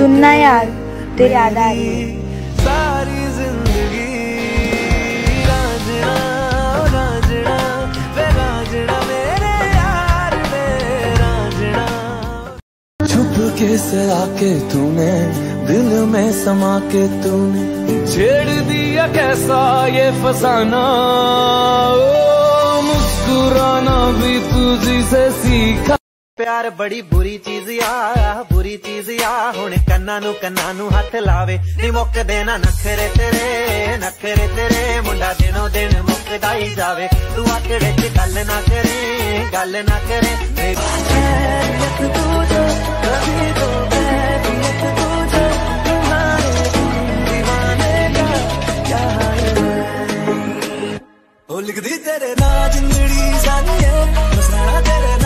सुनना यार, तेरी याद आ रही है। सारी जिंदगी रांझना रांझना वे रांझना मेरे यार वे रांझना। छुप के से आके तूने दिल में समा के तूने छेड़ दिया कैसा ये फसाना। ओ मुस्कुराना भी तुझी से सीखा। प्यार बड़ी बुरी चीज या हुण कन्ना नू हथ लावे नी मुक देना नखरे तेरे मुंडा दिनों दिन मुकदा ही जावे। तू आकड़े च गल ना करे ओ लिख दी तेरे ना जिंदड़ी जानिए मसला तेरे